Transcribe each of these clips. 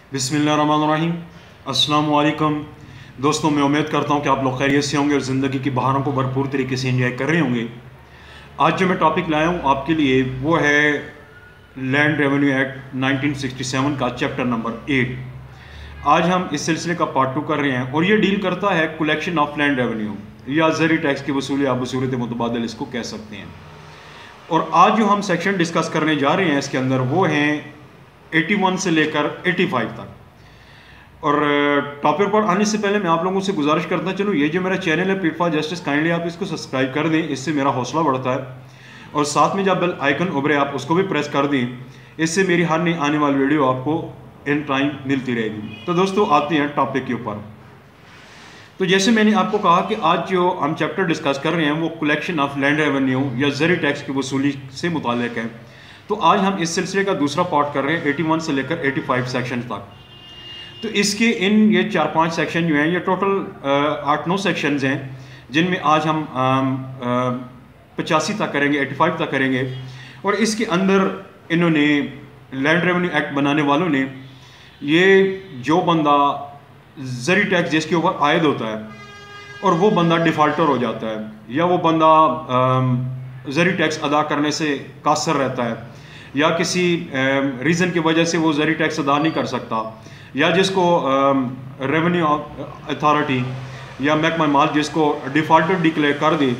बिस्मिल्लाहिर्रहमानिर्रहीम। अस्सलाम वालेकुम दोस्तों, मैं उम्मीद करता हूँ कि आप लोग खैरियत से होंगे और ज़िंदगी की बहारों को भरपूर तरीके से एंजॉय कर रहे होंगे। आज जो मैं टॉपिक लाया हूँ आपके लिए वो है लैंड रेवेन्यू एक्ट 1967 का चैप्टर नंबर 8। आज हम इस सिलसिले का पार्ट 2 कर रहे हैं और ये डील करता है कलेक्शन ऑफ लैंड रेवेन्यू या ज़री टैक्स की वसूली, आप बसूरत मुतबादल इसको कह सकते हैं। और आज जो हम सेक्शन डिस्कस करने जा रहे हैं इसके अंदर वो हैं 81 से लेकर 85 तक। और टॉपिक पर आने से पहले मैं आप लोगों से गुजारिश करता चलूँ, ये जो मेरा चैनल है पीट फॉर जस्टिस, काइंडली आप इसको सब्सक्राइब कर दें, इससे मेरा हौसला बढ़ता है। और साथ में जब बेल आइकन उभरे आप उसको भी प्रेस कर दें, इससे मेरी हर नई आने वाली वीडियो आपको इन टाइम मिलती रहेगी। तो दोस्तों आते हैं टॉपिक के ऊपर। तो जैसे मैंने आपको कहा कि आज जो हम चैप्टर डिस्कस कर रहे हैं वो कलेक्शन ऑफ लैंड रेवेन्यू या ज़री टैक्स की वसूली से मुताल्लिक है। तो आज हम इस सिलसिले का दूसरा पार्ट कर रहे हैं 81 से लेकर 85 सेक्शन तक। तो इसके ये 4-5 सेक्शन जो हैं ये टोटल 8-9 सेक्शंस हैं, जिनमें आज हम 85 तक करेंगे, 85 तक करेंगे। और इसके अंदर इन्होंने लैंड रेवेन्यू एक्ट बनाने वालों ने ये जो बंदा ज़री टैक्स जिसके ऊपर आयद होता है और वो बंदा डिफ़ाल्टर हो जाता है या वो बंदा ज़री टैक्स अदा करने से कासर रहता है या किसी रीज़न की वजह से वो ज़री टैक्स अदा नहीं कर सकता, या जिसको रेवेन्यू अथॉरिटी या महकमा माल जिसको डिफ़ाल्टर डिक्लेयर कर दे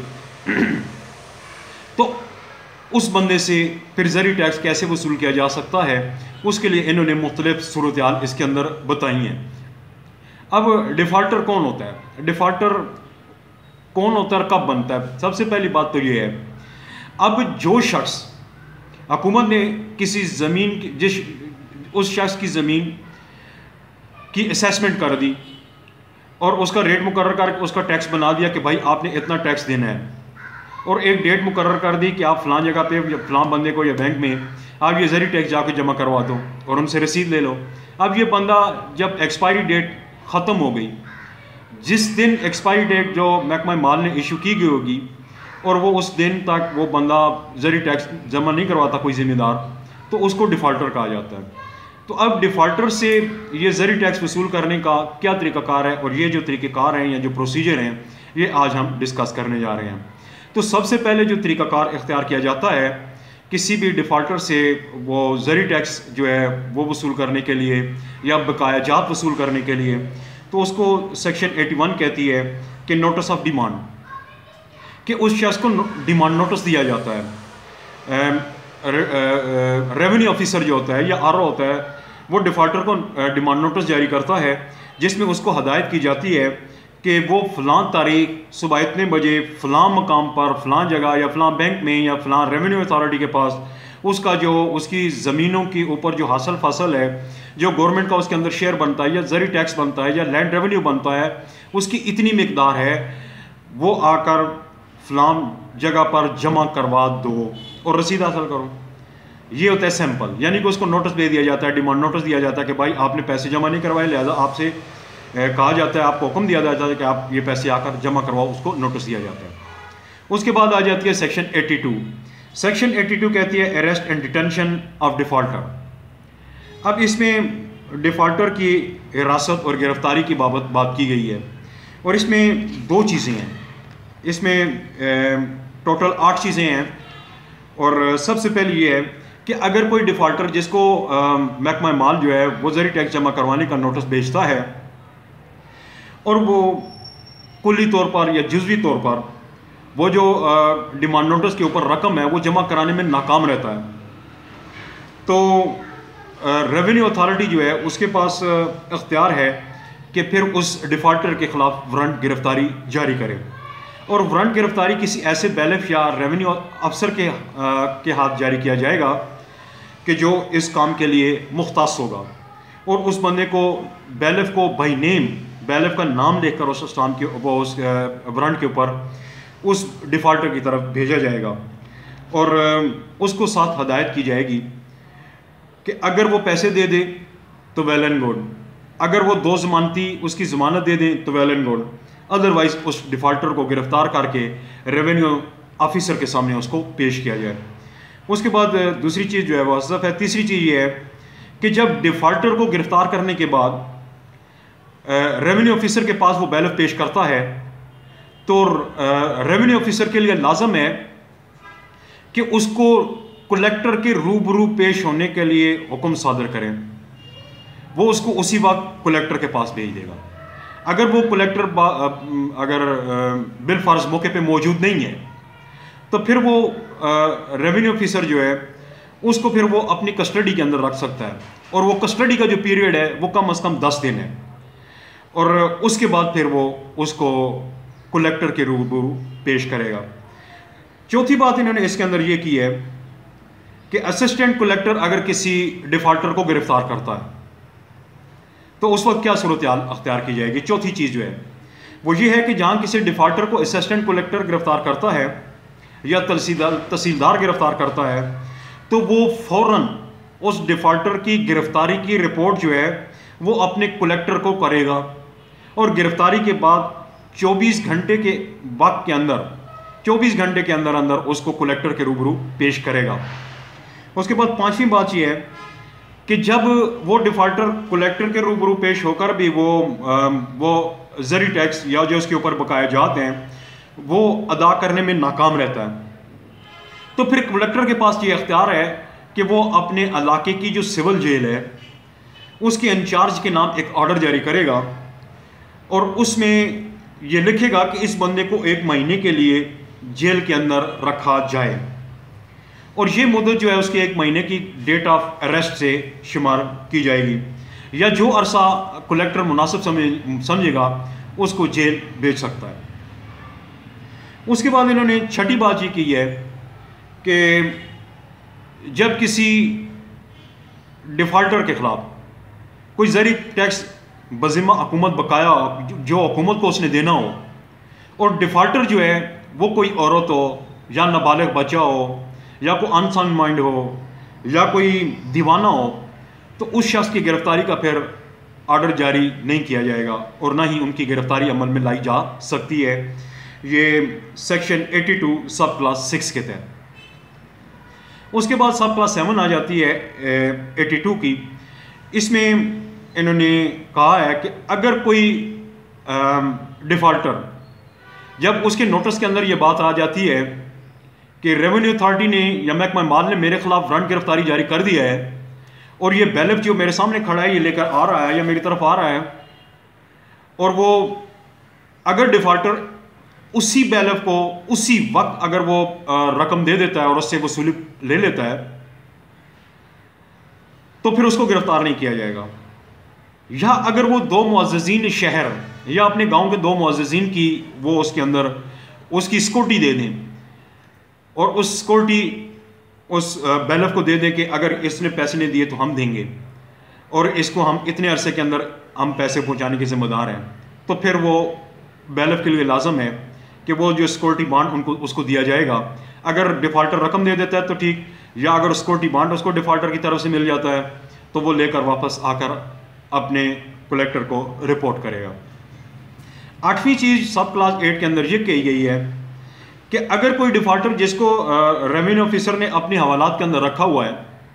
तो उस बंदे से फिर ज़री टैक्स कैसे वसूल किया जा सकता है, उसके लिए इन्होंने मुख्तलिफ सूरत-ए-हाल इसके अंदर बताई हैं। अब डिफ़ाल्टर कौन होता है, डिफ़ाल्टर कौन होता है, कब बनता है? सबसे पहली बात तो ये है, अब जो शख्स हुकूमत ने किसी ज़मीन की उस शख्स की ज़मीन की असेसमेंट कर दी और उसका रेट मुकर्रर करके उसका टैक्स बना दिया कि भाई आपने इतना टैक्स देना है, और एक डेट मुकर्रर कर दी कि आप फ़लाँ जगह पे फ़लाँ बंदे को या बैंक में आप ये ज़री टैक्स जाके जमा करवा दो और उनसे रसीद ले लो। अब ये बंदा जब एक्सपायरी डेट ख़त्म हो गई, जिस दिन एक्सपायरी डेट जो महकमा माल ने इशू की गई होगी और वो उस दिन तक वो बंदा ज़री टैक्स जमा नहीं करवाता कोई ज़िम्मेदार, तो उसको डिफ़ाल्टर कहा जाता है। तो अब डिफ़ाल्टर से ये ज़री टैक्स वसूल करने का क्या तरीक़ाकार है, और ये जो तरीक़ाकार हैं या जो प्रोसीजर हैं ये आज हम डिस्कस करने जा रहे हैं। तो सबसे पहले जो तरीक़ाकार इख्तियार किया जाता है किसी भी डिफ़ाल्टर से वो ज़री टैक्स जो है वो वसूल करने के लिए या बकाया जात वसूल करने के लिए, तो उसको सेक्शन 81 कहती है कि नोटिस ऑफ डिमांड, कि उस शख्स को डिमांड नोटिस दिया जाता है। रेवेन्यू ऑफिसर जो होता है या आरओ होता है वो डिफ़ाल्टर को डिमांड नोटिस जारी करता है, जिसमें उसको हदायत की जाती है कि वो फ़लाँ तारीख सुबह इतने बजे फ़लाँ मकाम पर फ़लाँ जगह या फ़लाँ बैंक में या फ़लाँ रेवेन्यू अथॉरिटी के पास उसका जो उसकी ज़मीनों के ऊपर जो हासिल फसल है, जो गवर्नमेंट का उसके अंदर शेयर बनता है या ज़री टैक्स बनता है या लैंड रेवेन्यू बनता है, उसकी इतनी मिकदार है, वो आकर फ़लाँ जगह पर जमा करवा दो और रसीद हासिल करो। ये होता है सैंपल, यानी कि उसको नोटिस दे दिया जाता है, डिमांड नोटिस दिया जाता है कि भाई आपने पैसे जमा नहीं करवाए, लिहाजा आपसे कहा जाता है, आपको हुक्म दिया जाता है कि आप ये पैसे आकर जमा करवाओ, उसको नोटिस दिया जाता है। उसके बाद आ जाती है सेक्शन 82। सेक्शन 82 कहती है arrest and detention of defaulter. अब इसमें डिफ़ाल्टर की हिरासत और गिरफ्तारी की बात की गई है, और इसमें दो चीज़ें हैं, इसमें टोटल 8 चीज़ें हैं। और सबसे पहले ये है कि अगर कोई डिफ़ाल्टर जिसको महकमा माल जो है वो ज़री टैक्स जमा करवाने का नोटिस भेजता है और वो कुल्ली तौर पर या जुज़वी तौर पर वो जो डिमांड नोटिस के ऊपर रकम है वो जमा कराने में नाकाम रहता है, तो रेवेन्यू अथॉरिटी जो है उसके पास इख्तियार है कि फिर उस डिफ़ाल्टर के ख़िलाफ़ वारंट गिरफ्तारी जारी करे। और वारंट गिरफ्तारी किसी ऐसे बैलेफ या रेवेन्यू अफसर के हाथ जारी किया जाएगा कि जो इस काम के लिए मुख्तास होगा, और उस बंदे को बैलेफ को बाई नेम, बैलेफ का नाम लेकर उस स्टाम्प के उस वारंट के ऊपर उस डिफ़ाल्टर की तरफ भेजा जाएगा, और उसको साथ हदायत की जाएगी कि अगर वो पैसे दे दे तो वेल एंड गुड, अगर वो 2 ज़मानती उसकी ज़मानत दे दें तो वेल एंड गुड, अदरवाइज़ उस डिफ़ाल्टर को गिरफ़्तार करके रेवेन्यू ऑफिसर के सामने उसको पेश किया जाए। उसके बाद दूसरी चीज़ जो है वो हज़फ है। तीसरी चीज़ ये है कि जब डिफॉल्टर को गिरफ्तार करने के बाद रेवेन्यू ऑफिसर के पास वो बैलेंस पेश करता है, तो रेवेन्यू ऑफिसर के लिए लाजम है कि उसको कलेक्टर के रूबरू पेश होने के लिए हुक्म सादर करें। वो उसको उसी वक्त कलेक्टर के पास भेज देगा। अगर वो कलेक्टर अगर बिल फर्ज मौके पे मौजूद नहीं है, तो फिर वो रेवेन्यू ऑफिसर जो है उसको फिर वो अपनी कस्टडी के अंदर रख सकता है, और वो कस्टडी का जो पीरियड है वो कम से कम 10 दिन है, और उसके बाद फिर वो उसको कलेक्टर के रूबरू पेश करेगा। चौथी बात इन्होंने इसके अंदर ये की है कि असिस्टेंट कलेक्टर अगर किसी डिफॉल्टर को गिरफ्तार करता है तो उस वक्त क्या सूरत हाल अख्तियार की जाएगी। चौथी चीज़ जो है वो ये है कि जहाँ किसी डिफॉल्टर को असिस्टेंट कलेक्टर गिरफ्तार करता है या तहसीलदार गिरफ्तार करता है, तो वो फौरन उस डिफॉल्टर की गिरफ्तारी की रिपोर्ट जो है वो अपने कलेक्टर को करेगा, और गिरफ्तारी के बाद 24 घंटे के वक्त के अंदर 24 घंटे के अंदर अंदर उसको कलेक्टर के रूबरू पेश करेगा। उसके बाद पांचवी बात यह है कि जब वो डिफॉल्टर कलेक्टर के रूबरू पेश होकर भी वो ज़री टैक्स या जो उसके ऊपर बकाया जाते हैं वो अदा करने में नाकाम रहता है, तो फिर कलेक्टर के पास ये अख्तियार है कि वो अपने इलाके की जो सिविल जेल है उसके इंचार्ज के नाम एक ऑर्डर जारी करेगा, और उसमें ये लिखेगा कि इस बंदे को 1 महीने के लिए जेल के अंदर रखा जाए, और ये मुद्दत जो है उसके 1 महीने की डेट ऑफ अरेस्ट से शुमार की जाएगी, या जो अरसा कलेक्टर मुनासिब समझेगा उसको जेल भेज सकता है। उसके बाद इन्होंने छठी बात ये की है कि जब किसी डिफॉल्टर के खिलाफ कोई ज़री टैक्स बज़िम्मा हुकूमत बकाया जो हुकूमत को उसने देना हो, और डिफॉल्टर जो है वो कोई औरत हो या नाबालिग बच्चा हो या कोई अनसाउंड माइंड हो या कोई दीवाना हो, तो उस शख्स की गिरफ्तारी का फिर ऑर्डर जारी नहीं किया जाएगा और ना ही उनकी गिरफ्तारी अमल में लाई जा सकती है। ये सेक्शन 82 सब क्लास 6 के तहत। उसके बाद सब क्लास 7 आ जाती है 82 की। इसमें इन्होंने कहा है कि अगर कोई डिफॉल्टर, जब उसके नोटिस के अंदर ये बात आ जाती है कि रेवेन्यू अथॉरिटी ने या महकमा माल ने मेरे खिलाफ वारंट गिरफ्तारी जारी कर दिया है, और ये बैलेंस जो मेरे सामने खड़ा है ये लेकर आ रहा है या मेरी तरफ आ रहा है, और वो अगर डिफॉल्टर उसी बैलेंस को उसी वक्त अगर वो रकम दे देता है और उससे वसूली ले लेता है, तो फिर उसको गिरफ्तार नहीं किया जाएगा। या अगर वो 2 मुअज़्ज़िज़ीन शहर या अपने गांव के 2 मुअज़्ज़िज़ीन की वो उसके अंदर उसकी सिक्योरिटी दे दें, और उस सिक्योरिटी उस बैलेंस को दे दें कि अगर इसने पैसे नहीं दिए तो हम देंगे, और इसको हम इतने अरसे के अंदर हम पैसे पहुंचाने के जिम्मेदार हैं, तो फिर वो बैलेंस के लिए लाजम है कि वो जो सिक्योरिटी बॉन्ड उसको दिया जाएगा। अगर डिफॉल्टर रकम दे देता है तो ठीक, या अगर सिक्योरिटी बॉन्ड उसको डिफॉल्टर की तरफ से मिल जाता है तो वो लेकर वापस आकर अपने कलेक्टर को रिपोर्ट करेगा। 8वीं चीज़ सब क्लास 8 के अंदर ये कही गई है कि अगर कोई डिफॉल्टर जिसको रेवेन्यू ऑफिसर ने अपने हवालात के अंदर रखा हुआ है,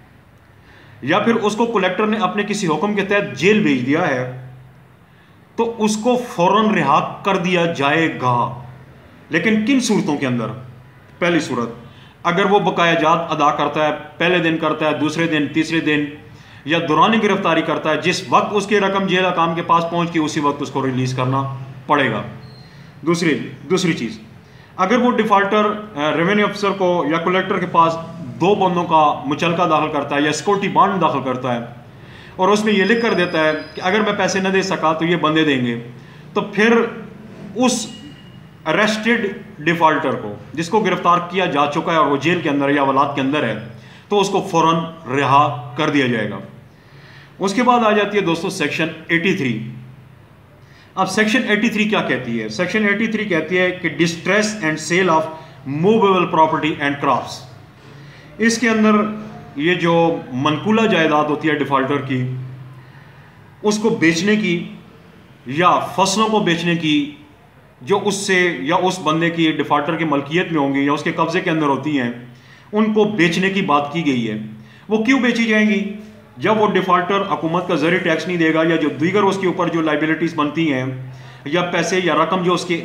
या फिर उसको कलेक्टर ने अपने किसी हुक्म के तहत जेल भेज दिया है, तो उसको फौरन रिहा कर दिया जाएगा। लेकिन किन सूरतों के अंदर? पहली सूरत, अगर वो बकाया जात अदा करता है, पहले दिन करता है, दूसरे दिन, तीसरे दिन, या दौरान गिरफ्तारी करता है, जिस वक्त उसकी रकम जेल हकाम के पास पहुंच के उसी वक्त उसको रिलीज करना पड़ेगा। दूसरी चीज़, अगर वो डिफॉल्टर रेवेन्यू अफसर को या कलेक्टर के पास 2 बंदों का मुचलका दाखिल करता है या सिक्योरिटी बॉन्ड दाखिल करता है, और उसमें ये लिख कर देता है कि अगर मैं पैसे न दे सका तो ये बंदे देंगे, तो फिर उस अरेस्टेड डिफॉल्टर को, जिसको गिरफ्तार किया जा चुका है और वो जेल के अंदर या हवालात के अंदर है, तो उसको फौरन रिहा कर दिया जाएगा। उसके बाद आ जाती है दोस्तों सेक्शन 83। अब सेक्शन 83 क्या कहती है? सेक्शन 83 कहती है कि distress and sale of movable property and crafts. इसके अंदर ये जो मनकूला जायदाद होती है डिफॉल्टर की, उसको बेचने की या फसलों को बेचने की, जो उससे या उस बंदे की डिफॉल्टर की मलकियत में होंगी या उसके कब्जे के अंदर होती हैं, उनको बेचने की बात की गई है। वो क्यों बेची जाएंगी? जब वो डिफॉल्टर हुकूमत का ज़री टैक्स नहीं देगा, या जो दीगर उसके ऊपर जो लाइबिलिटीज़ बनती हैं, या पैसे या रकम जो उसके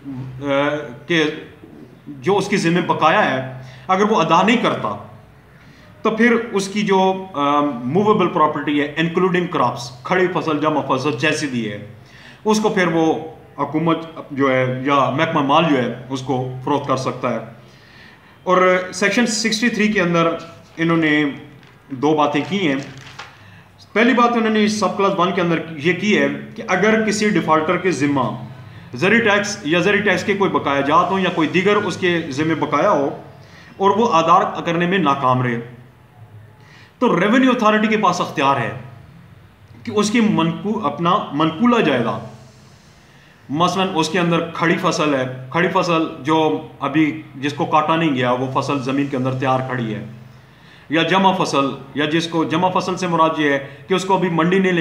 जो उसकी ज़िम्मे बकाया है, अगर वो अदा नहीं करता, तो फिर उसकी जो मूवेबल प्रॉपर्टी है इंक्लूडिंग क्रॉप्स, खड़ी फसल जमा फसल जैसी भी है, उसको फिर वो हुकूमत जो है या महकमा माल जो है उसको फरोख्त कर सकता है। और सेक्शन 63 के अंदर इन्होंने दो बातें की हैं। पहली बात उन्होंने सब क्लास 1 के अंदर ये की है कि अगर किसी डिफॉल्टर के ज़िम्मा ज़री टैक्स या ज़री टैक्स के कोई बकाया जात हो या कोई दीगर उसके ज़िम्मे बकाया हो और वो अदा करने में नाकाम रहे, तो रेवेन्यू अथॉरिटी के पास अख्तियार है कि उसकी अपना मनकूला जायदाद, मसलन उसके अंदर खड़ी फसल है, खड़ी फसल जो अभी जिसको काटा नहीं गया, वो फसल ज़मीन के अंदर तैयार खड़ी है, या जमा फसल, या जिसको जमा फसल से मुराद ये है कि उसको अभी मंडी नहीं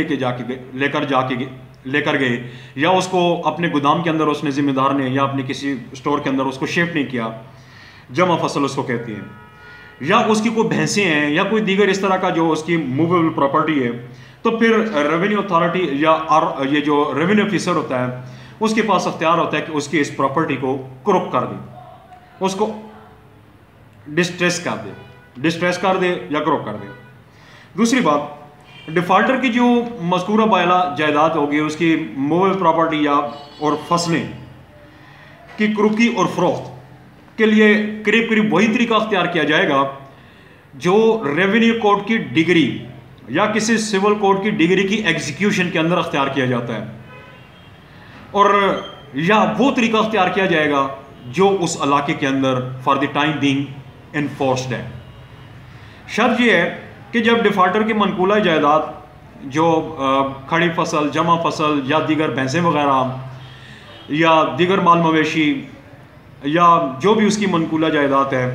लेकर गए, या उसको अपने गोदाम के अंदर उसने ज़िम्मेदार ने या अपने किसी स्टोर के अंदर उसको शिफ्ट नहीं किया, जमा फसल उसको कहती है। या उसकी कोई भैंसें हैं या कोई दीगर इस तरह का जो उसकी मूवेबल प्रॉपर्टी है, तो फिर रेवेन्यू अथॉरिटी या ये जो रेवेन्यू ऑफिसर होता है उसके पास अख्तियार होता है कि उसकी इस प्रॉपर्टी को क्रोक कर दे, उसको डिस्ट्रेस कर दे या क्रोक कर दे। दूसरी बात, डिफॉल्टर की जो मज़कूरा बायला जायदाद होगी, उसकी मूवेबल प्रॉपर्टी या और फसलें की क्रुकी और फरोख्त के लिए करीब करीब वही तरीका अख्तियार किया जाएगा जो रेवेन्यू कोड की डिग्री या किसी सिविल कोड की डिग्री की एग्जीक्यूशन के अंदर अख्तियार किया जाता है, और या वो तरीका अख्तियार किया जाएगा जो उस इलाके के अंदर for the time being enforced है। शर्त यह है कि जब डिफॉल्टर की मनकूला जायदाद जो खड़ी फसल, जमा फसल या दीगर भैंसें वगैरह या दीगर माल मवेशी या जो भी उसकी मनकूला जायदाद है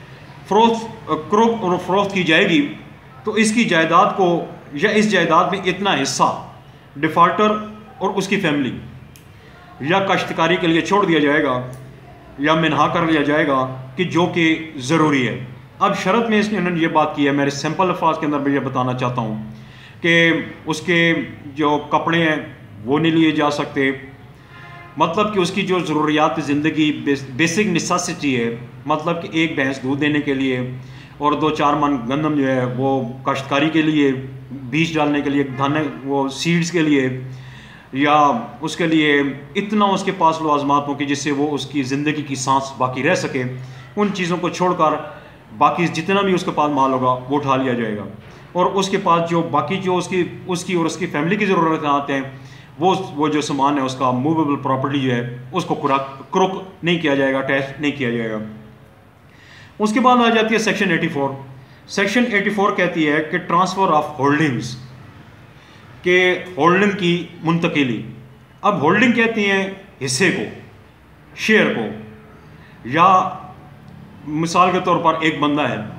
क्रोक और फरोख्त की जाएगी, तो इसकी जायदाद को या इस जायदाद में इतना हिस्सा डिफॉल्टर और उसकी फैमिली या काश्तकारी के लिए छोड़ दिया जाएगा या मिनहा कर लिया जाएगा कि जो कि ज़रूरी है। अब शरत में इसने उन्होंने ये बात की है, मेरे सिंपल अल्फाज के अंदर मैं ये बताना चाहता हूँ कि उसके जो कपड़े हैं वो नहीं लिए जा सकते, मतलब कि उसकी जो ज़रूरियात ज़िंदगी बेसिक नेसेसिटी है, मतलब कि एक भैंस दूध देने के लिए और 2-4 मन गंदम जो है वो काश्तकारी के लिए, बीज डालने के लिए, धान वो सीड्स के लिए, या उसके लिए इतना उसके पास लाज़िमात हो कि जिससे वो उसकी ज़िंदगी की सांस बाकी रह सके, उन चीज़ों को छोड़कर बाकी जितना भी उसके पास माल होगा वो उठा लिया जाएगा, और उसके पास जो बाकी जो उसकी और उसकी फैमिली की ज़रूरत आते हैं वो जो सामान है उसका मूवेबल प्रॉपर्टी जो है उसको क्रोक नहीं किया जाएगा, टैक्स नहीं किया जाएगा। उसके बाद आ जाती है सेक्शन 84। सेक्शन 84 कहती है कि ट्रांसफ़र ऑफ होल्डिंग्स, के होल्डिंग की मुंतकिली। अब होल्डिंग कहती हैं हिस्से को, शेयर को, या मिसाल के तौर पर एक बंदा है,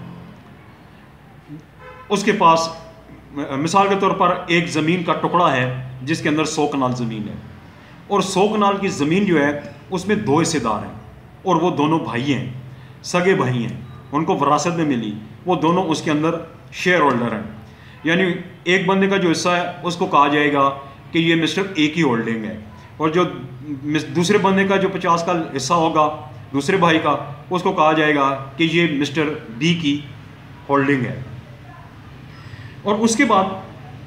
उसके पास मिसाल के तौर पर एक ज़मीन का टुकड़ा है जिसके अंदर 100 कनाल ज़मीन है, और 100 कनाल की ज़मीन जो है उसमें 2 हिस्सेदार हैं, और वो दोनों भाई हैं, सगे भाई हैं, उनको विरासत में मिली, वो दोनों उसके अंदर शेयर होल्डर हैं। यानी एक बंदे का जो हिस्सा है उसको कहा जाएगा कि ये मिस्टर ए की होल्डिंग है, और जो दूसरे बंदे का जो 50 का हिस्सा होगा दूसरे भाई का, उसको कहा जाएगा कि ये मिस्टर बी की होल्डिंग है। और उसके बाद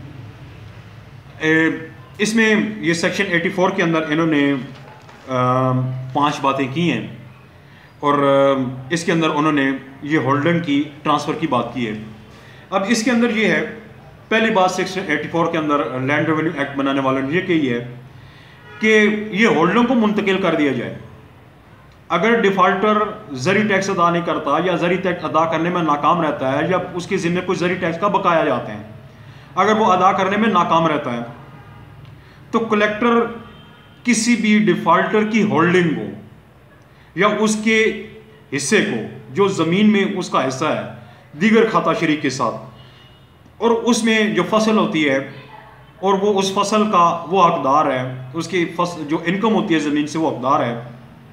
इसमें ये सेक्शन 84 के अंदर इन्होंने 5 बातें की हैं, और इसके अंदर उन्होंने ये होल्डिंग की ट्रांसफ़र की बात की है। अब इसके अंदर ये है, पहली बात सेक्शन 84 के अंदर लैंड रेवेन्यू एक्ट बनाने वालों ने ये कही है कि ये होल्डिंग को मुंतकिल कर दिया जाए। अगर डिफॉल्टर ज़री टैक्स अदा नहीं करता या ज़री टैक्स अदा करने में नाकाम रहता है, या उसके ज़िम्मे कुछ ज़री टैक्स का बकाया जाते हैं, अगर वो अदा करने में नाकाम रहता है, तो कलेक्टर किसी भी डिफॉल्टर की होल्डिंग को या उसके हिस्से को, जो ज़मीन में उसका हिस्सा है, दीगर खाता शरीक के साथ, और उसमें जो फसल होती है और वो उस फसल का वो हकदार है, उसकी जो इनकम होती है ज़मीन से वो हकदार है,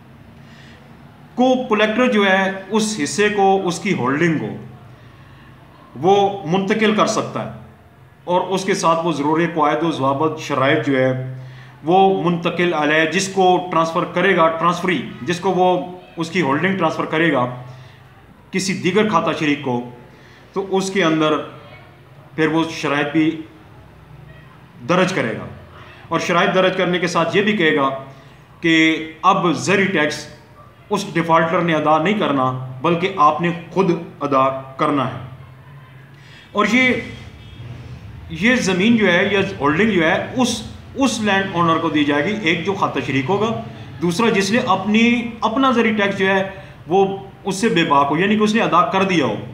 को कलेक्टर जो है उस हिस्से को, उसकी होल्डिंग को वो मुंतकिल कर सकता है। और उसके साथ वो ज़रूरी क़वायद व ज़वाबित शराइत जो है वो मुंतकिल अलैह, जिसको ट्रांसफ़र करेगा, ट्रांसफरी जिसको वो उसकी होल्डिंग ट्रांसफ़र करेगा किसी दीगर खाता शरीक को, तो उसके अंदर फिर वो शराइत भी दर्ज करेगा। और शराइत दर्ज करने के साथ ये भी कहेगा कि अब ज़री टैक्स उस डिफ़ाल्टर ने अदा नहीं करना, बल्कि आपने खुद अदा करना है। और ये ज़मीन जो है या होल्डिंग जो है उस लैंड ओनर को दी जाएगी, एक जो खाता शरीक होगा, दूसरा जिसने अपना ज़री टैक्स जो है वो उससे बेबाक हो, यानी कि उसने अदा कर दिया हो।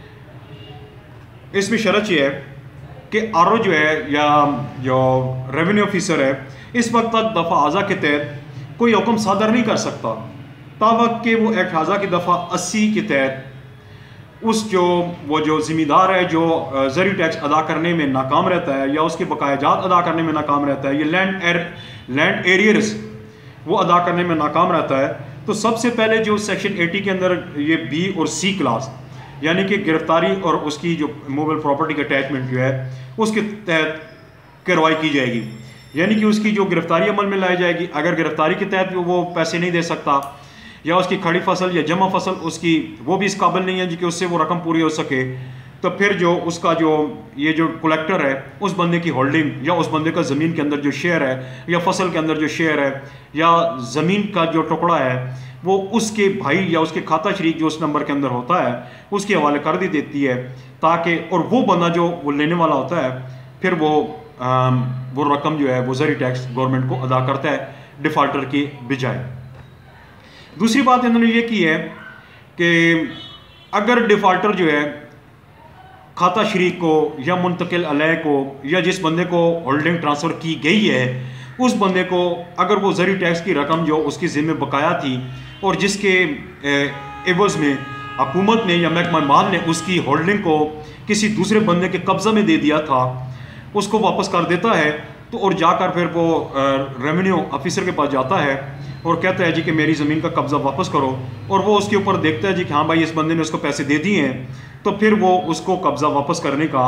इसमें शर्त यह है कि आरओ जो है या जो रेवेन्यू ऑफिसर है इस वक्त तक दफ़ा आज़ा के तहत कोई हुक्म सादर नहीं कर सकता तावक कि वो एक्ट आज़ा की दफ़ा 80 के तहत वो जो ज़िम्मेदार है जो ज़री टैक्स अदा करने में नाकाम रहता है या उसके बकायाजात अदा करने में नाकाम रहता है, ये लैंड एरियर्स वो अदा करने में नाकाम रहता है, तो सबसे पहले जो सेक्शन 80 के अंदर ये बी और सी क्लास यानी कि गिरफ्तारी और उसकी जो मूवेबल प्रॉपर्टी का अटैचमेंट जो है उसके तहत कार्रवाई की जाएगी, यानी कि उसकी जो गिरफ्तारी अमल में लाई जाएगी। अगर गिरफ्तारी के तहत वो पैसे नहीं दे सकता या उसकी खड़ी फसल या जमा फसल उसकी वो भी इस काबिल नहीं है जी कि उससे वो रकम पूरी हो सके, तो फिर जो उसका जो कलेक्टर है उस बंदे की होल्डिंग या उस बंदे का ज़मीन के अंदर जो शेयर है या फसल के अंदर जो शेयर है या ज़मीन का जो टुकड़ा है वो उसके भाई या उसके खाता शरीक जो उस नंबर के अंदर होता है उसके हवाले कर दी देती है, ताकि और वो बंदा जो वो लेने वाला होता है फिर वो रकम जो है वो ज़री टैक्स गवर्नमेंट को अदा करता है डिफ़ाल्टर की बजाय। दूसरी बात इन्होंने ये की है कि अगर डिफ़ाल्टर जो है खाता शरीक को या मुंतकिल अलैह को या जिस बंदे को होल्डिंग ट्रांसफ़र की गई है उस बंदे को अगर वो ज़री टैक्स की रकम जो उसकी ज़िम्मे बकाया थी और जिसके एवज़ में हुकूमत ने या महकमा माल ने उसकी होल्डिंग को किसी दूसरे बंदे के कब्ज़ा में दे दिया था उसको वापस कर देता है, तो और जाकर फिर वो रेवेन्यू ऑफिसर के पास जाता है और कहता है जी कि मेरी ज़मीन का कब्ज़ा वापस करो, और वो उसके ऊपर देखता है जी कि हाँ भाई इस बंदे ने उसको पैसे दे दिए हैं, तो फिर वो उसको कब्ज़ा वापस करने का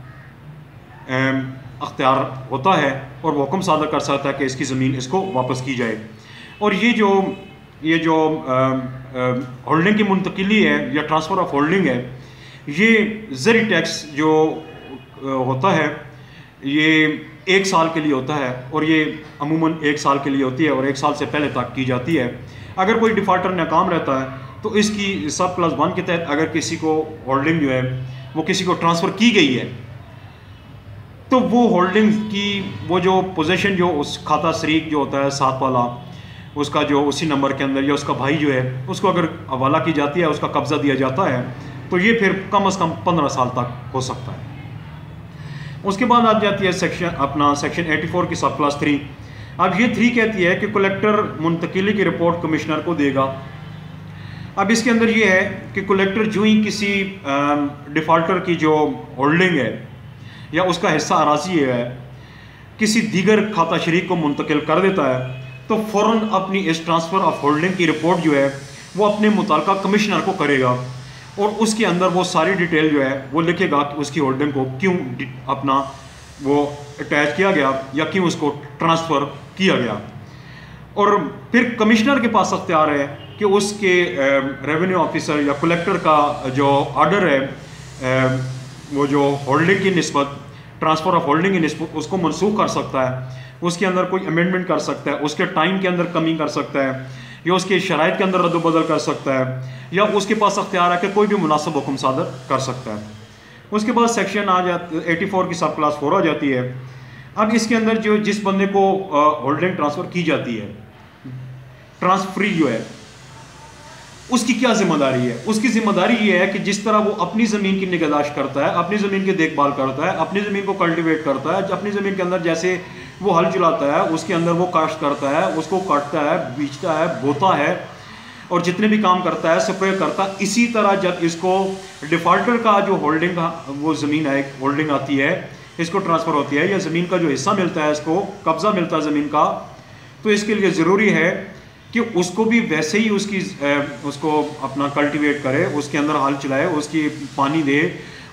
अख्तियार होता है और वो हुक्म सादर कर सकता है कि इसकी ज़मीन इसको वापस की जाए। और ये जो होल्डिंग की मुंतकिली है या ट्रांसफ़र ऑफ होल्डिंग है, ये ज़री टैक्स जो होता है ये 1 साल के लिए होता है और ये अमूमन 1 साल के लिए होती है और 1 साल से पहले तक की जाती है। अगर कोई डिफ़ाल्टर नाकाम रहता है तो इसकी सब प्लस 1 के तहत अगर किसी को होल्डिंग जो है वो किसी को ट्रांसफ़र की गई है तो वो होल्डिंग की वो जो पोजीशन जो उस खाता शरीक जो होता है साथ वाला उसका जो उसी नंबर के अंदर या उसका भाई जो है उसको अगर हवाला की जाती है, उसका कब्ज़ा दिया जाता है, तो ये फिर कम से कम 15 साल तक हो सकता है। उसके बाद आ जाती है सेक्शन 84 की सब क्लास 3। अब ये 3 कहती है कि कलेक्टर मुंतकिली की रिपोर्ट कमिश्नर को देगा। अब इसके अंदर ये है कि कलेक्टर जो ही किसी डिफ़ाल्टर की जो होल्डिंग है या उसका हिस्सा अराजी है किसी दीगर खाता शरीक को मुंतकिल कर देता है तो फ़ौरन अपनी इस ट्रांसफ़र ऑफ होल्डिंग की रिपोर्ट जो है वो अपने मुतल्लिका कमिश्नर को करेगा और उसके अंदर वो सारी डिटेल जो है वो लिखेगा कि उसकी होल्डिंग को क्यों अपना वो अटैच किया गया या क्यों उसको ट्रांसफ़र किया गया। और फिर कमिश्नर के पास अख्तियार है कि उसके रेवेन्यू ऑफिसर या कलेक्टर का जो ऑर्डर है वो जो होल्डिंग की निस्बत ट्रांसफ़र ऑफ होल्डिंग की निस्बत उसको मनसूख कर सकता है, उसके अंदर कोई अमेंडमेंट कर सकता है, उसके टाइम के अंदर कमी कर सकता है या उसके शराइत के अंदर रद्द-बदल कर सकता है या उसके पास अख्तियार है कि कोई भी मुनासिब हुक्म सादर कर सकता है। उसके बाद सेक्शन 84 की सब क्लास 4 आ जाती है। अब इसके अंदर जो जिस बंदे को होल्डिंग ट्रांसफ़र की जाती है, ट्रांसफरी जो है उसकी क्या जिम्मेदारी है। उसकी जिम्मेदारी ये है कि जिस तरह वो अपनी ज़मीन की निगहदाश्त करता है, अपनी ज़मीन की देखभाल करता है, अपनी ज़मीन को कल्टिवेट करता है, अपनी ज़मीन के अंदर जैसे वो हल चलाता है उसके अंदर वो काश्त करता है, उसको काटता है, बीजता है, बोता है और जितने भी काम करता है स्प्रे करता है, इसी तरह जब इसको डिफ़ाल्टर का जो होल्डिंग का वो ज़मीन है होल्डिंग आती है इसको ट्रांसफ़र होती है या ज़मीन का जो हिस्सा मिलता है इसको कब्ज़ा मिलता है ज़मीन का, तो इसके लिए ज़रूरी है कि उसको भी वैसे ही उसको अपना कल्टीवेट करे, उसके अंदर हल चलाए, उसकी पानी दे,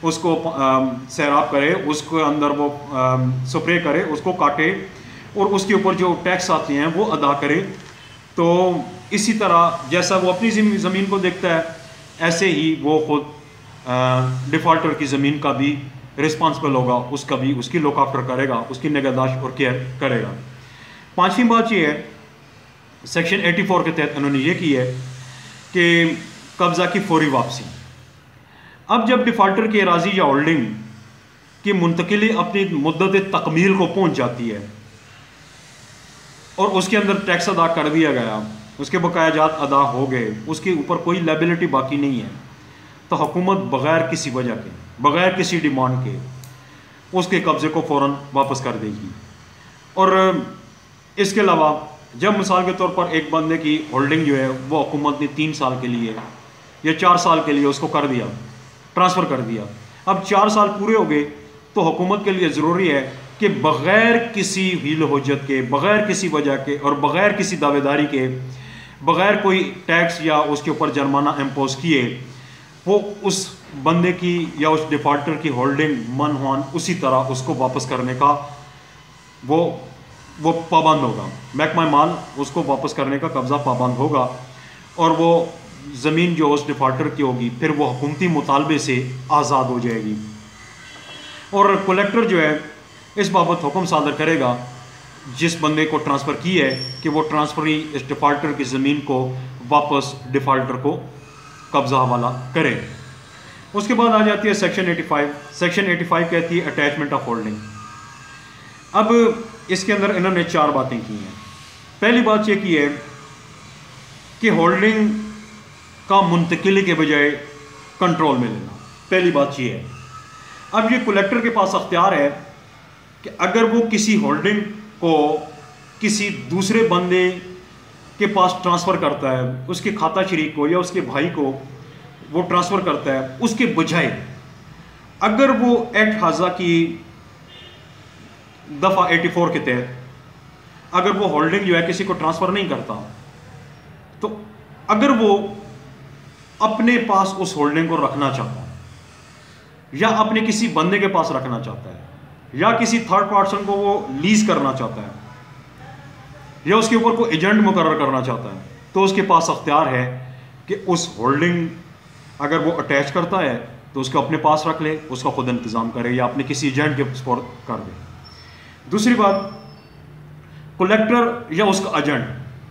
उसको सैराब करे, उसको अंदर वो स्प्रे करे, उसको काटे और उसके ऊपर जो टैक्स आते हैं वो अदा करे। तो इसी तरह जैसा वो अपनी ज़मीन को देखता है, ऐसे ही वो खुद डिफ़ॉल्टर की ज़मीन का भी रिस्पॉन्सिबल होगा, उसका भी उसकी लुक आफ्टर करेगा, उसकी निगहदाश्त और केयर करेगा। पांचवी बात ये है, सेक्शन 84 के तहत इन्होंने ये की है कि कब्ज़ा की फौरी वापसी। अब जब डिफ़ॉल्टर की अराजी या होल्डिंग की मुंतकिली अपनी मुद्दत तकमील को पहुँच जाती है और उसके अंदर टैक्स अदा कर दिया गया, उसके बकायाजात अदा हो गए, उसके ऊपर कोई लायबिलिटी बाकी नहीं है, तो हुकूमत बग़ैर किसी वजह के, बग़ैर किसी डिमांड के उसके कब्ज़े को फ़ौरन वापस कर देगी। और इसके अलावा जब मिसाल के तौर पर एक बंदे की होल्डिंग जो है वो हुकूमत ने 3 साल के लिए या 4 साल के लिए उसको कर दिया, ट्रांसफ़र कर दिया, अब 4 साल पूरे हो गए, तो हुकूमत के लिए ज़रूरी है कि बग़ैर किसी हील हुज्जत के, बग़ैर किसी वजह के और बग़ैर किसी दावेदारी के, बग़ैर कोई टैक्स या उसके ऊपर जुर्माना इम्पोज किए, वो उस बंदे की या उस डिफ़ॉल्टर की होल्डिंग मनहुआन उसी तरह उसको वापस करने का वो पाबंद होगा। महकमा माल उसको वापस करने का कब्ज़ा पाबंद होगा और वो ज़मीन जो उस डिफ़ॉल्टर की होगी फिर वो हुकूमती मुतालबे से आज़ाद हो जाएगी। और कलेक्टर जो है इस बाबत हुक्म सादर करेगा जिस बंदे को ट्रांसफ़र की है कि वो ट्रांसफरी इस डिफ़ॉल्टर की ज़मीन को वापस डिफ़ॉल्टर को कब्ज़ा हवाला करे। उसके बाद आ जाती है सेक्शन 85। सेक्शन 85 कहती है अटैचमेंट ऑफ होल्डिंग। अब इसके अंदर इन्होंने 4 बातें की हैं। पहली बात यह की है कि होल्डिंग का मुंतकिली के बजाय कंट्रोल में लेना, पहली बात यह है। अब ये कलेक्टर के पास अख्तियार है कि अगर वो किसी होल्डिंग को किसी दूसरे बंदे के पास ट्रांसफ़र करता है, उसके खाता शरीक को या उसके भाई को वो ट्रांसफ़र करता है, उसके बजाय अगर वो एक्ट हाजा की दफ़ा 84 के तहत अगर वो होल्डिंग जो है किसी को ट्रांसफ़र नहीं करता, तो अगर वो अपने पास उस होल्डिंग को रखना चाहता है या अपने किसी बंदे के पास रखना चाहता है या किसी थर्ड पर्सन को वो लीज करना चाहता है या उसके ऊपर कोई एजेंट मुकर्रर करना चाहता है, तो उसके पास अख्तियार है कि उस होल्डिंग अगर वो अटैच करता है तो उसको अपने पास रख ले, उसका खुद इंतज़ाम करे या अपने किसी एजेंट के सपोर्ट कर दे। दूसरी बात, कलेक्टर या उसका एजेंट,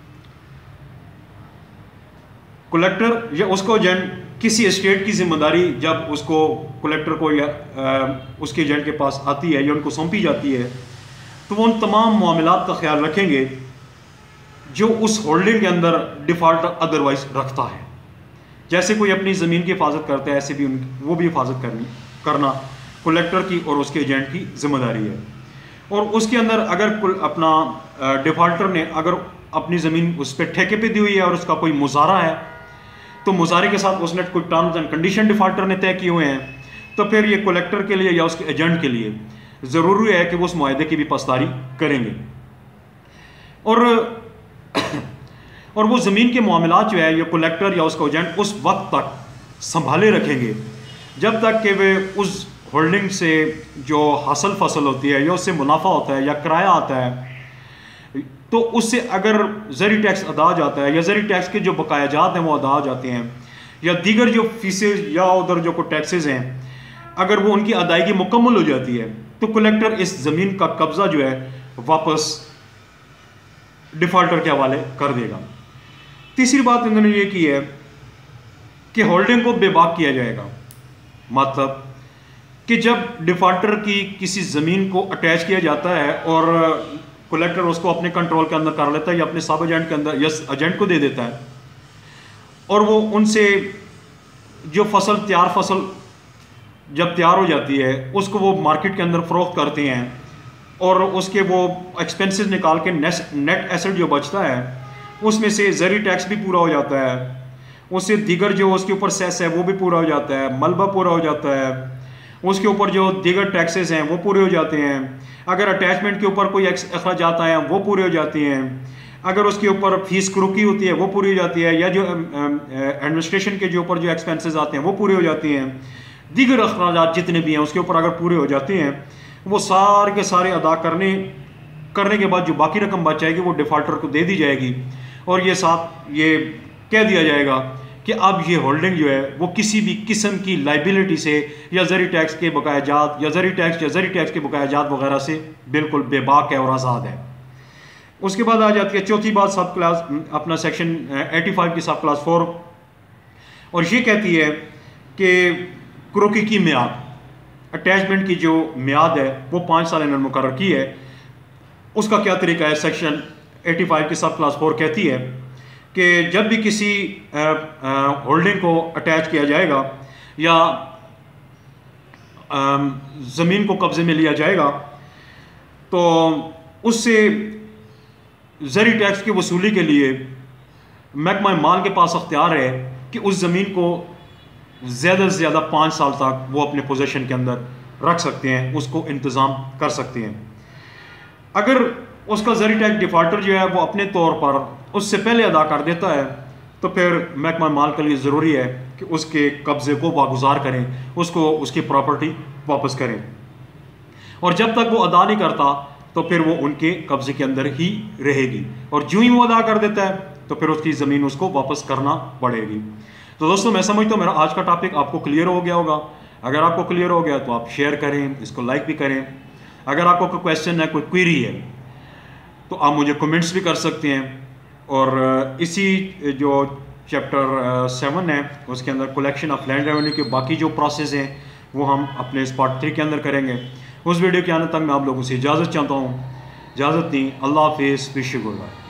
कलेक्टर या उसका एजेंट किसी एस्टेट की जिम्मेदारी जब उसको कलेक्टर को या उसके एजेंट के पास आती है या उनको सौंपी जाती है, तो वो उन तमाम मामलात का ख्याल रखेंगे जो उस होल्डिंग के अंदर डिफ़ॉल्टर अदरवाइज रखता है। जैसे कोई अपनी ज़मीन की हिफाजत करता है, ऐसे भी वो भी हिफाजत करना कलेक्टर की और उसके एजेंट की जिम्मेदारी है। और उसके अंदर अगर अपना डिफ़ॉल्टर ने अगर अपनी ज़मीन उस पर ठेके पे दी हुई है और उसका कोई मुजारा है, तो मुजारे के साथ उसने कोई टर्म्स एंड कंडीशन डिफ़ॉल्टर ने तय किए हुए हैं, तो फिर ये कलेक्टर के लिए या उसके एजेंट के लिए ज़रूरी है कि वो उस मुआहदे की भी पासदारी करेंगे। और वो ज़मीन के मामलात जो है ये कलेक्टर या उसका एजेंट उस वक्त तक संभाले रखेंगे जब तक कि वे उस होल्डिंग से जो हासिल फसल होती है या उससे मुनाफा होता है या किराया आता है, तो उससे अगर ज़री टैक्स अदा हो जाता है या ज़री टैक्स के जो बकायाजात हैं वो अदा हो जाते हैं या दीगर जो फीसेज या उधर जो कोई टैक्सेस हैं अगर वो उनकी अदायगी मुकम्मल हो जाती है, तो कलेक्टर इस ज़मीन का कब्ज़ा जो है वापस डिफ़ॉल्टर के हवाले कर देगा। तीसरी बात इन्होंने ये की है कि होल्डिंग को बेबाक किया जाएगा, मतलब कि जब डिफ़ॉल्टर की किसी ज़मीन को अटैच किया जाता है और कलेक्टर उसको अपने कंट्रोल के अंदर कर लेता है या अपने सब एजेंट के अंदर या एजेंट को दे देता है और वो उनसे जो फसल जब तैयार हो जाती है उसको वो मार्केट के अंदर फ़रोख्त करते हैं और उसके वो एक्सपेंसेस निकाल के नेट एसेट जो बचता है उसमें से ज़री टैक्स भी पूरा हो जाता है, उससे दीगर जो उसके ऊपर सेस है वो भी पूरा हो जाता है, मलबा पूरा हो जाता है, उसके ऊपर जो दीगर टैक्सेस हैं वो पूरे हो जाते हैं, अगर अटैचमेंट के ऊपर कोई अखराजात आए हैं वो पूरे हो जाते हैं, अगर उसके ऊपर फीस क्रुकी होती है वो पूरी हो जाती है या जो एडमिनिस्ट्रेशन के जो ऊपर जो एक्सपेंसेस आते हैं वो पूरे हो जाते हैं, दीगर अखराजात जितने भी हैं उसके ऊपर अगर पूरे हो जाते हैं, वो सारे के सारे अदा करने के बाद जो बाकी रकम बच जाएगी वो डिफ़ॉल्टर को दे दी जाएगी, और ये कह दिया जाएगा कि अब ये होल्डिंग जो है वो किसी भी किस्म की लाइबिलिटी से या ज़री टैक्स के बकायाजात या ज़री टैक्स के बकायाजात वगैरह से बिल्कुल बेबाक है और आज़ाद है। उसके बाद आ जाती है चौथी बात, सब क्लास अपना सेक्शन 85 की सब क्लास 4, और ये कहती है कि क्रोकी की म्याद, अटैचमेंट की जो म्याद है वो 5 साल इन्होंने मुकर्रर की है। उसका क्या तरीका है, सेक्शन 85 की सब क्लास 4 कहती है कि जब भी किसी होल्डिंग को अटैच किया जाएगा या ज़मीन को कब्ज़े में लिया जाएगा तो उससे ज़री टैक्स की वसूली के लिए महकमा माल के पास अख्तियार है कि उस ज़मीन को ज़्यादा से ज़्यादा 5 साल तक वो अपने पोजीशन के अंदर रख सकते हैं, उसको इंतज़ाम कर सकते हैं। अगर उसका ज़री टैक्स डिफ़ॉल्टर जो है वो अपने तौर पर उससे पहले अदा कर देता है तो फिर महकमा माल के लिए ज़रूरी है कि उसके कब्ज़े को वागुज़ार करें, उसको उसकी प्रॉपर्टी वापस करें, और जब तक वो अदा नहीं करता तो फिर वो उनके कब्ज़े के अंदर ही रहेगी, और जो ही वो अदा कर देता है तो फिर उसकी ज़मीन उसको वापस करना पड़ेगी। तो दोस्तों, मैं समझता हूँ मेरा आज का टॉपिक आपको क्लियर हो गया होगा। अगर आपको क्लियर हो गया तो आप शेयर करें, इसको लाइक भी करें। अगर आपको कोई क्वेश्चन है, कोई क्वेरी है, तो आप मुझे कमेंट्स भी कर सकते हैं। और इसी जो चैप्टर 7 है उसके अंदर कलेक्शन ऑफ लैंड रेवेन्यू के बाकी जो प्रोसेस हैं वो हम अपने इस पार्ट 3 के अंदर करेंगे। उस वीडियो के आने तक मैं आप लोगों से इजाज़त चाहता हूँ। इजाज़त दी, अल्लाह हाफिज़, विश यू गुड बाय।